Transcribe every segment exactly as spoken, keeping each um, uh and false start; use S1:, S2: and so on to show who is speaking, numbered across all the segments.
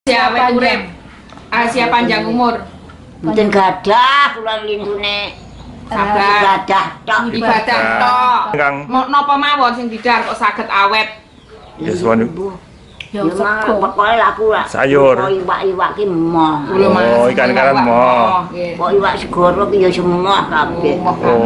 S1: Siapa urip? Asia panjang umur.
S2: Mboten gadah kula lintune.
S1: Sabar.
S2: Ibadah tok.
S1: Ibadah tok. Mau napa mawon sing didar kok saged awet?
S3: Ya suwun.
S2: Ya pokoke laku lah.
S3: Sayur.
S2: Iwak-iwak ki emoh.
S3: Oh, ikan-ikanan emoh.
S2: Kok iwak segoro ki ya semoh kabeh.
S3: Oh.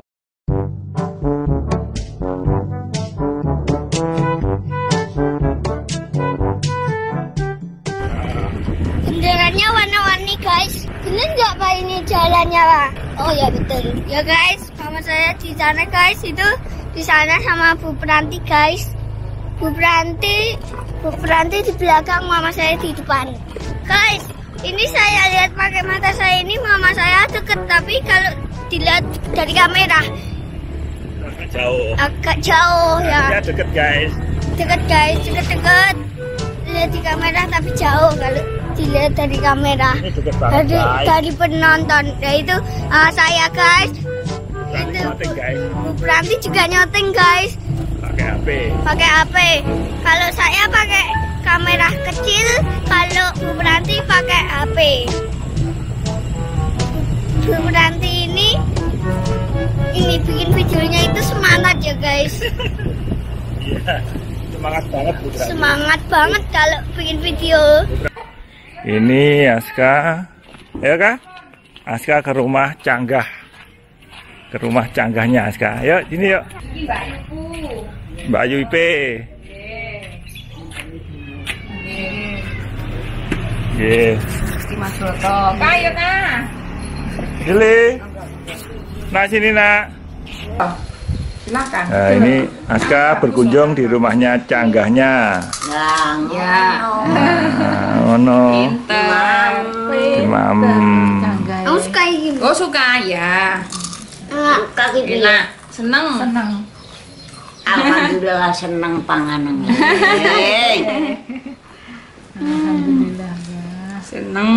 S4: Benderanya warna-warni guys. Bener nggak pak ini jalannya pak? Oh ya betul. Ya guys, mama saya di sana guys, itu di sana sama Bu Pranti guys. Bu Pranti, Bu Pranti di belakang, mama saya di depan. Guys, ini saya lihat pakai mata saya ini mama saya deket, tapi kalau dilihat dari kamera
S3: Agak jauh.
S4: agak jauh ya.
S3: Ya deket guys.
S4: Deket guys, deket-deket. Lihat di kamera tapi jauh kalau dilihat dari kamera.
S3: Ini deket banget
S4: Dari,
S3: guys.
S4: dari penonton. Ya itu uh, saya guys.
S3: Berani
S4: Itu
S3: nyoting, guys.
S4: Bu Pranti juga nyoting guys.
S3: Pakai H P.
S4: Pakai H P. Kalau saya pakai kamera kecil, kalau Bu Pranti pakai H P. Bu Pranti ini ini bikin videonya itu semangat ya guys.
S3: Iya. Semangat banget Bu Pranti.
S4: Semangat banget kalau bikin video.
S3: Ini Aska, ya kak? Aska ke rumah Canggah, ke rumah Canggahnya Aska. Yuk, sini yuk.
S1: Ini Mbak Ibu.
S3: Mbak Ayu I P. Ye.
S1: Di Mas Broto. Kayo kah?
S3: Gili. Nah sini nak.
S1: Silakan.
S3: Nah ini Aska berkunjung di rumahnya Canggahnya.
S2: Yang
S1: Ya.
S3: Nah, ono.
S1: Pinter.
S3: Imam.
S4: Kamu suka ini?
S1: Oh suka ya.
S2: kaki piye?
S1: Enak. Seneng. Seneng.
S2: Alhamdulillah seneng panganan.
S1: Seneng.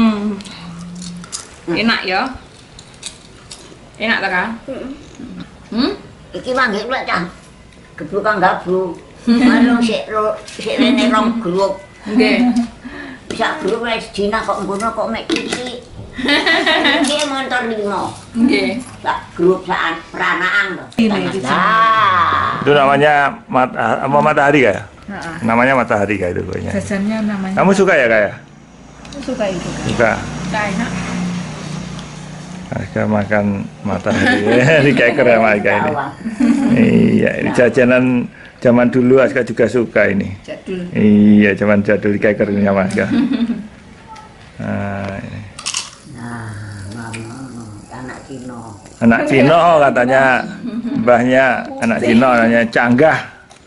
S1: Enak ya. Enak tak kan? Hmm?
S2: Iki manggil lek cah. Gebluk kang gabluk. Anu sik ro sik rene rong grup.
S1: Nggih.
S2: Bisa grup wis dina kok ngono kok mek iki. Iki motor limo.
S1: Nggih.
S2: Tak grup sak peranaan to. Nah.
S3: Itu namanya mat apa matahari ya? Namanya matahari kayak itu pokoknya.
S1: Jajannya namanya.
S3: Kamu suka ya kayak?
S1: Suka itu.
S3: Suka.
S1: Suka enak.
S3: Aska makan matahari. Ini kayak keren Aska ini. Iya, ini jajanan zaman dulu Aska juga suka ini.
S1: Jadul.
S3: Iya, zaman jadul kayak kerennya Aska. Nah, ini.
S2: Nah, mama anak Cino.
S3: Anak Cino katanya mbahnya anak Cino namanya Canggah.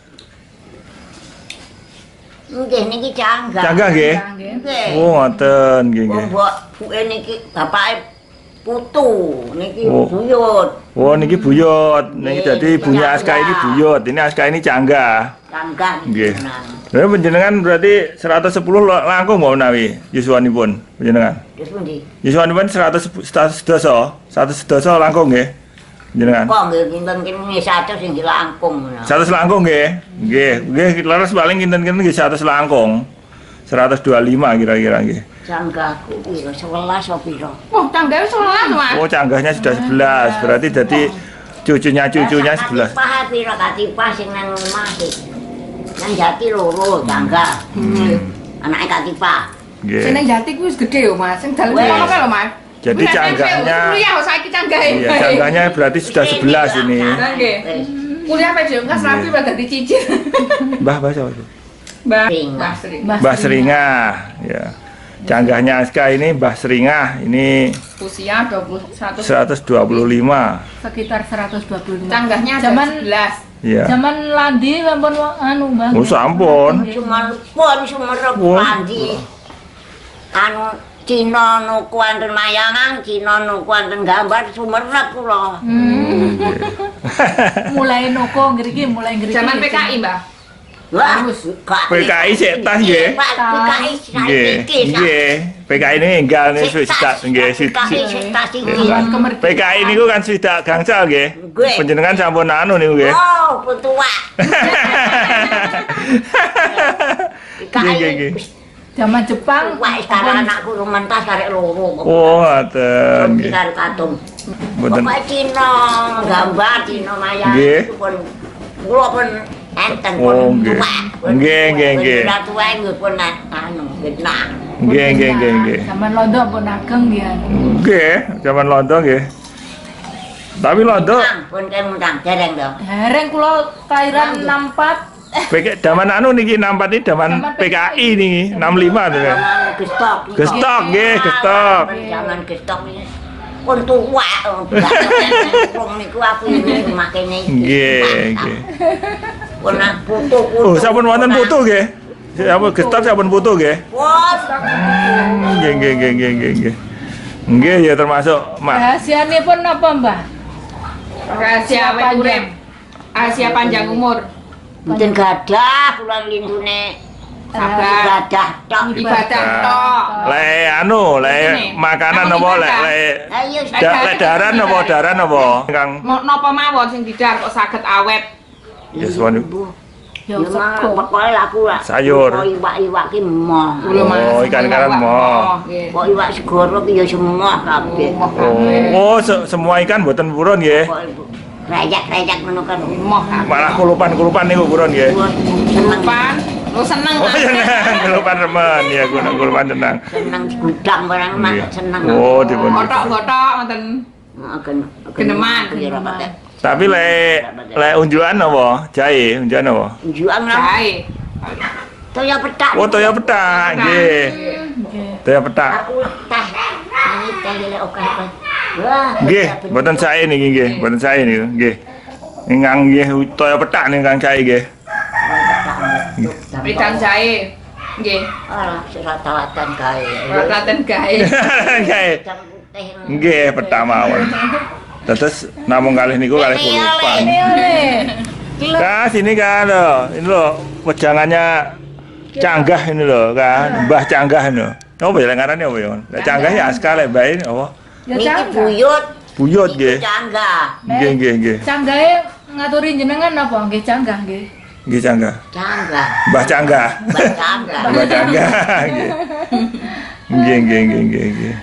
S2: Nggih niki Canggah.
S3: Canggah nggih.
S2: Nggih.
S3: Oh, ngoten nggih nggih.
S2: Mbok buke niki bapake putu niki
S3: Oh.
S2: buyut.
S3: Oh, niki buyut. Niki jadi ibunya Aska ini buyut. Ini Aska ini Canggah.
S2: Canggah
S3: Nggih.
S2: tenan.
S3: Lha panjenengan berarti seratus sepuluh langkung mau menawi yuswanipun panjenengan.
S2: Wis pundi?
S3: Yuswanipun seratus sedasa, seratus sedasa langkung nggih. Panjenengan.
S2: Kok nggih kinten kene satu sing dilangkung ngono.
S3: seratus langkung nggih. Nggih, nggih leres paling kinten-kinten nggih seratus langkung. seratus dua puluh lima kira-kira nggih.
S2: Canggahku piro? sebelas apa piro?
S1: Oh, tanggalnya sebelas mas.
S3: Oh, Canggahnya sudah sebelas. Berarti jadi cucunya cucunya sebelas.
S2: Katipah piro katipah sing nang omah iki. Nang Jati loro Canggah.
S1: Hmm.
S2: Anake katipah.
S3: Nggih.
S1: Seneng jati ku wis gede yo mas. Sing dalem
S2: Wes.
S1: ngono kae lho mas.
S3: Jadi Canggahnya
S1: kuliah saiki Canggahe.
S3: Iya, Canggahnya berarti sudah sebelas ini.
S1: Nggih. Kuliah P J K rapi udah dadi cicit.
S3: Mbah bahasa apa itu?
S1: Mbah
S2: Sering.
S1: Mbah Sering.
S3: Mbah Seringah, ya. Canggahnya Aska ini Mbah Seringah, ini
S1: Usia dua puluh satu.
S3: seratus dua puluh lima.
S5: Sekitar seratus dua puluh lima.
S1: Canggahnya
S5: Zaman-
S1: sebelas.
S3: Ya.
S5: Zaman Landi sampun anu Bang.
S3: Oh, sampun.
S2: Cuma pun sumerep
S3: Wah.
S2: pandi. Anu Cina nuku wonten mayangan, Cina nuku wonten gambar sumerep kula.
S5: Mulai noko ngriki, mulai ngriki.
S1: Zaman P K I mbah.
S2: Wah, gak
S3: P K I sik tas nggih.
S2: Pak P K I
S3: Nggih, nggih. P K I ini enggal nih sudah nggih
S2: P K I
S3: sik.
S2: tas iki.
S3: P K I niku kan sudah gangsal nggih.
S2: Nggih.
S3: Panjenengan sampun anu niku nggih.
S2: Oh, petua. P K
S3: Nggih, nggih,
S2: I
S3: nggih.
S5: Zaman Jepang.
S2: Wah, sekarang anakku mentas karek loro.
S3: Oh, ngoten nggih.
S2: Karo katung.
S3: Mboten.
S2: Pokoke Cina, gambar Cina maya
S3: Nggih.
S2: itu pun kula pun enten
S3: Oh,
S2: pun
S3: nggih.
S2: tuwek.
S3: Nggih, nggih, nggih.
S2: Ora tuwek nggih pun anu genah.
S3: Nggih, nggih, nggih, nggih.
S5: Zaman Londo pun ageng dia.
S3: Nggih, zaman Londo nggih. Tapi Londo
S2: Nang, pun kemundang dereng to.
S5: Hereng kula kelahiran enam empat.
S3: P K zaman anu niki enam empat iki zaman P K I niki enam lima to ya.
S2: Zaman gestok.
S3: Gestok nggih, gestok.
S2: Zaman gestok ini pun tuwek. Wong niku aku ini makene iki.
S3: Nggih, nggih.
S2: Pun putu-putu.
S3: Oh, sampun wonten putu nggih. Sampun gestok sampun putu nggih.
S2: Wah,
S3: Nggih, nggih, nggih, nggih, nggih, nggih. Nggih ya termasuk mak.
S5: Rahasiane pun apa, Mbah?
S1: Rahasia awet urip. Rahasia panjang umur.
S2: mboten gadah kula lindune
S1: Sabar.
S2: gadah tok.
S1: Ibadah tok.
S3: Le anu, le makanan apa le le
S2: Ayo
S3: da- le daran apa daran apa? Kang
S1: Mau napa mawon sing didar kok saged awet.
S3: ya suwun.
S5: Ya
S2: Ya
S5: sego.
S2: pokoke aku lah.
S3: Sayur.
S2: Kok iwak-iwak ki emoh.
S3: Oh, ikan-ikanan moh.
S1: Nggih.
S2: Kok iwak segoro ki ya semua kabeh.
S3: Oh, se- semua ikan mboten purun nggih.
S2: Kok rejak-rejak ngono kan.
S1: Moh kabeh.
S3: Malah kulupan-kulupan niku purun nggih.
S2: Seneng
S1: Pan, lu seneng
S3: Oh,
S1: kan?
S3: seneng kulupan remen ya guna kulupan seneng.
S2: seneng gudang barang mah
S3: Nggih.
S2: seneng.
S3: Oh, dipun.
S1: Otok-otok ngoten.
S2: Agen
S1: Geneman.
S3: Tapi le le unjuan apa? Jahe, unjuan apa?
S2: Juang lah.
S1: Jahe.
S2: Toya petak.
S3: Oh, toya petak nggih. Toya petak.
S2: Aku teh. Ini teh lek oke. Wah.
S3: Nggih, mboten sae niki nggih, mboten sae niku nggih. Ingkang nggih toya petak nih kang sae nggih.
S1: Ikan jahe. Nggih.
S2: Alah, serata-watan gawe.
S1: Ora klaten gahe.
S3: Nggih.
S2: Jam teh.
S3: Nggih, petak mawon. Terus namung kalih niku kalih kulupan.
S5: Ini oleh.
S3: Kak, sini kan loh. Ini loh wejangannya Canggah ini loh, kan. Mbah Canggah ini. Apa ya ngarannya apa ya? Lek Canggah ya askar lek mbah ini apa?
S5: Ya
S2: Niki
S5: canggah.
S2: buyut.
S3: Buyut nggih.
S2: Canggah.
S3: Nggih, nggih, nggih.
S5: Canggahe ngaturi jenengan apa? Nggih canggah nggih.
S3: Nggih Canggah.
S2: Canggah.
S3: Mbah Canggah.
S2: Mbak Canggah.
S3: Mbah Canggah. Nggih. Nggih, nggih, nggih, nggih, nggih.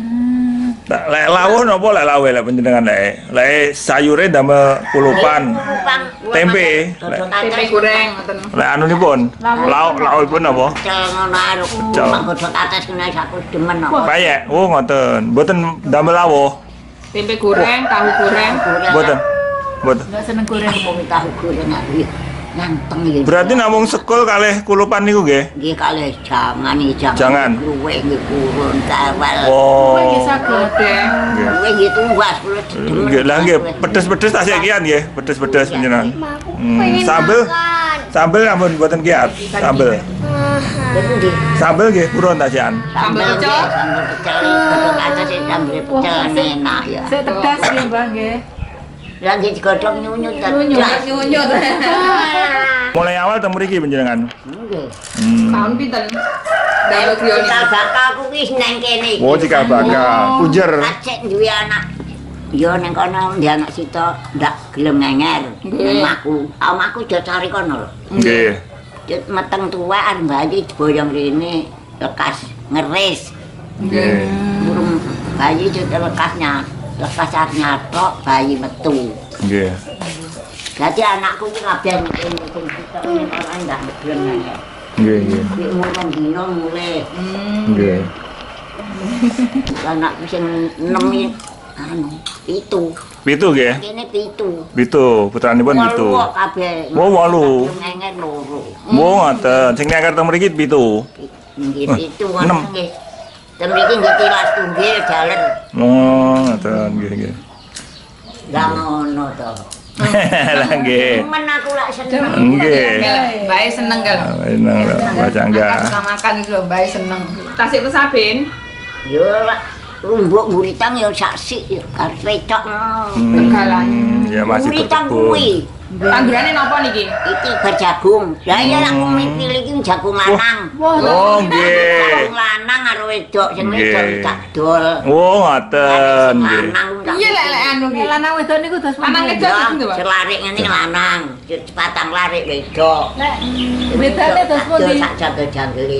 S3: Nah, lek lawuh napa lek lawe lek panjenengan lek lek sayure damel kulupan, tempe,
S1: Tempe goreng ngoten.
S3: lek anunipun lauk laukipun napa?
S2: Pecel ngono ae.
S3: Pecel.
S2: Mak godhog atas kena saku demen kok.
S3: Payek. Oh ngoten. Mboten damel lawuh.
S1: Tempe goreng, tahu goreng.
S3: Mboten. Mboten.
S5: Enggak seneng goreng.
S2: Wong tahu goreng aku nanteng iki.
S3: Berarti namung sekul kalih kulupan niku nggih.
S2: Nggih kalih jangan iki jangan.
S3: Jangan.
S2: Luwe nggih kurun tawel.
S3: Oh.
S5: Kowe nggih saged.
S3: Nggih.
S2: Luwe nggih tuwas kula demen.
S3: Nggih, lah nggih pedes-pedes tasih kian nggih, pedes-pedes panjenengan. Hmm, sambel sambel ampun mboten kiat. Sambel.
S2: Betul nggih.
S3: Sambel nggih purun tasian.
S1: Sambel pecel.
S2: nggih, Sambel pecel. Godhog atas iki sambel pecel enak ya.
S5: Saya tegas nggih, Mbah nggih.
S2: Lah nggih digodhog nyunyut
S5: Nyunyut.
S2: tegas.
S1: Nyunyut.
S3: Mulai awal teng mriki panjenengan.
S2: Nggih.
S3: Hmm.
S1: Tahun pinten? Damel griya
S2: Cikal
S1: niku.
S2: bakalku wis nang kene iki.
S3: Oh, cikal bakal. Punjer.
S2: Acek duwe anak. Yo ning kono ndi anak sita ndak gelem ngenger.
S1: Nggih.
S2: Omahku, omahku do cari kono lho.
S3: Nggih.
S2: Dit meteng tuwek arep bayi diboyong rene lekas ngeris.
S3: Nggih.
S2: Burung bayi dit lekasnya, lekas arep nyatok bayi metu.
S3: Nggih.
S2: Dadi anakku iki kabeh ngene sing sita ning ora ndak gelem ngenger.
S3: Nggih, nggih.
S2: Iki umur rong dino mulai.
S3: Nggih.
S2: Anakku sing enem iki anu pitu.
S3: Pitu nggih.
S2: Kene pitu.
S3: Pitu, putranipun pitu.
S2: Wolu kok kabeh.
S3: Oh, wolu.
S2: Ngenger loro.
S3: Oh, ngoten. Sing nyangkar teng mriki pitu.
S2: Nggih
S3: Eh,
S2: pitu
S3: enem.
S2: ngono nggih. Ten mriki nggih tilas tunggil jaler.
S3: Oh, ngoten nggih, nggih.
S2: Lah ngono to.
S3: Lah nggih.
S2: Men aku lak seneng.
S3: Nggih.
S1: Bae seneng kan.
S3: Enak lah, Mbah Canggah.
S1: Suka makan iki lho, bae seneng. Tasik pesaben.
S2: Yo lak rumbuk muritang yo sak sik yo arep cocok ngono.
S1: Begalan.
S3: Ya masih
S2: Muritang
S3: berkebun.
S2: kuwi.
S1: Tanggurane napa niki?
S2: Iki berjagung. Lah ya aku pilih iki jagung lanang.
S3: Oh, nggih.
S2: Jagung lanang karo wedok sing wedok
S3: Nggih.
S2: tak dol.
S3: Oh, ngoten nggih.
S1: Iya lek lek anu iki.
S5: Lanang wedok niku dos
S1: Lanang
S5: pundi?
S1: wedok.
S2: Ya,
S1: gitu, Pak?
S2: selarik ngene lanang, patang larik wedok.
S5: Nek bedane dos pundi?
S2: Sak jago-jagele.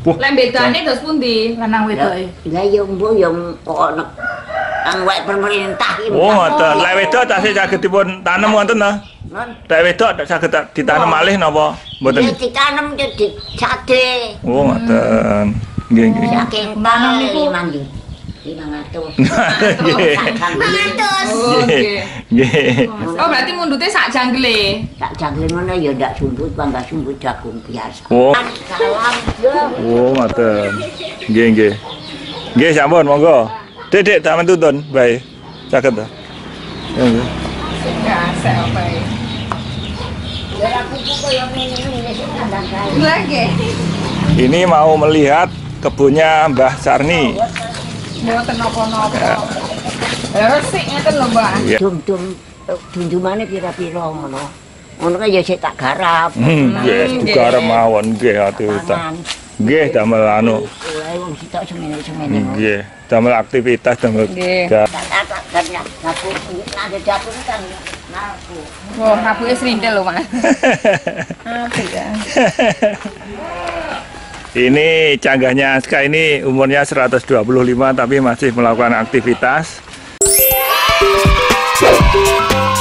S3: Wah,
S1: Lek bedane dos pundi?
S5: Lanang wedoke.
S2: Lah yo mbok yo kok nek kang wae pemerintah iki.
S3: oh ngoten. Lek wedok tasih saged dipun tanem ngoten ta?
S2: Non.
S3: Lek wedok tak saged ditanam malih napa mboten?
S2: Ya ditanam yo dicade.
S3: Oh ngoten. Nggih nggih.
S2: Saking tanam niku mandi. lima ratus.
S3: Nggih.
S4: Mangatus.
S1: Oh, nggih.
S3: Nggih.
S1: Oh, berarti mundute sak janggele.
S2: Tak jangan mana ya ndak sumbut, bangga sumbut jagung biasa.
S3: Oh.
S2: Salam yo.
S3: Oh, ngoten. Nggih, nggih. Nggih, sampun monggo. Dik, Dik, tak mentuntun, bae. Saged ta? Nggih.
S1: Gasek apa iki?
S2: Ya aku kok yo ngene-ngene sing kandang kae.
S1: Lagi.
S3: Ini mau melihat kebunnya Mbah Sarni.
S1: Mboten napa-napa. Resik ngeten lho, Mbak.
S3: Iya.
S2: Dum-dum dunjumane pira-pira ngono. Ngono kan ya sik tak garap.
S3: Hmm, nggih, digarep mawon nggih ati ta. Nggih, damel anu.
S2: Lah wong sitok semene-semene.
S3: Nggih, damel aktivitas damel.
S1: Nggih.
S3: da-
S2: Tak tak ganyak dapur nang dapur kan naku.
S1: Oh, rapuke srintil lho, Mas. Apik ya.
S3: Ini canggahnya Aska ini umurnya seratus dua puluh lima tapi masih melakukan aktivitas.